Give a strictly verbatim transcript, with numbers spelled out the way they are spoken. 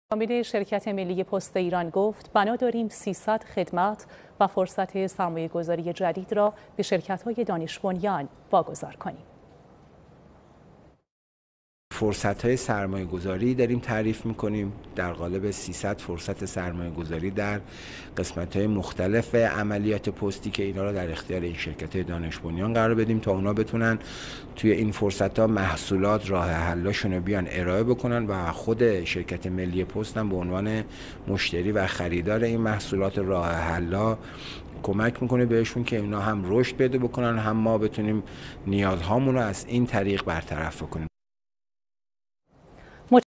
عامل شرکت ملی پست ایران گفت بنا داریم سیصد خدمت و فرصت سرمایه‌گذاری جدید را به شرکت‌های دانش بنیان واگذار کنیم. فرصت‌های سرمایه‌گذاری داریم تعریف می‌کنیم در قالب سیصد فرصت سرمایه‌گذاری در قسمت‌های مختلف عملیات پستی که اینا رو در اختیار این شرکت‌های دانش بنیان قرار بدیم تا اونا بتونن توی این فرصت‌ها محصولات راه حلاشون رو بیان ارائه بکنن و خود شرکت ملی پست هم به عنوان مشتری و خریدار این محصولات راه حلا کمک میکنه بهشون که اینا هم رشد پیدا بکنن، هم ما بتونیم نیازهامون رو از این طریق برطرف کنیم.